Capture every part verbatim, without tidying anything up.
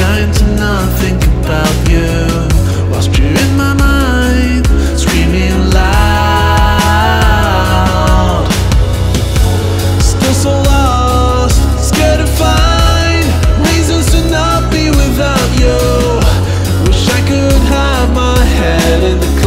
trying to not think about you, whilst you're in my mind, screaming loud. Still so lost, scared to find reasons to not be without you. Wish I could hide my head in the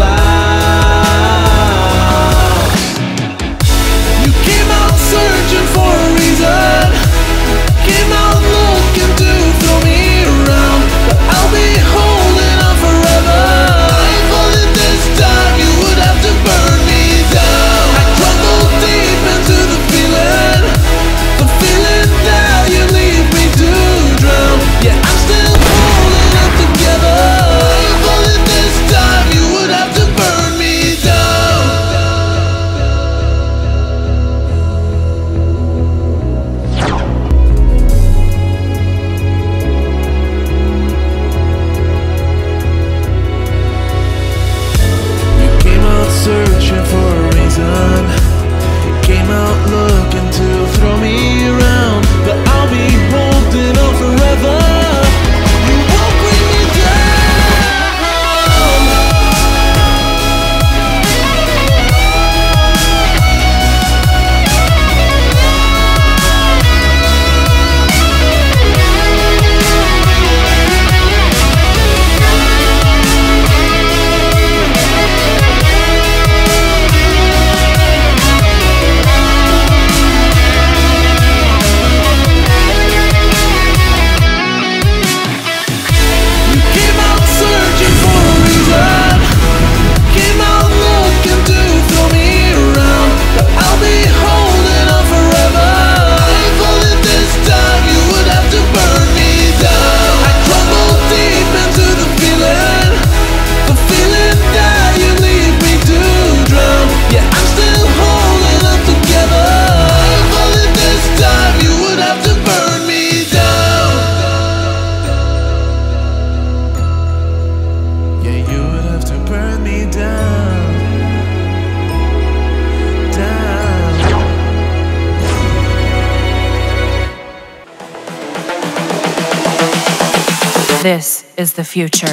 clouds. You came out searching for a reason, came out looking to throw me around, but I'll be holding on forever. I thought that this time you would have to burn me down. I crumbled deep into the feeling, the feeling that you leave me to drown. Yeah, I'm still holding up together. I thought that this time you would have to burn me down. You came out searching for a reason, came out looking to throw me around, but I'll be holding on forever. You won't bring me down. You came out searching for a reason, came out looking to throw me around, but I'll be holding on forever. I thought that this time you would have to burn me down. I crumbled deep into the feeling, the feeling that you leave me to drown. Yeah, I'm still holding up together. I thought that this time you would have to burn me down. Yeah, you would have to burn me down, down. This is the future.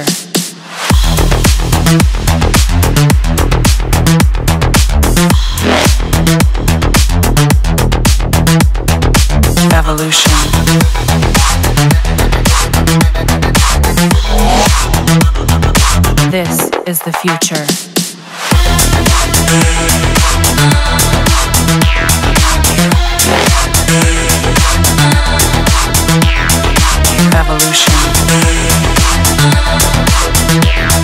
Evolution. This is the future. Evolution.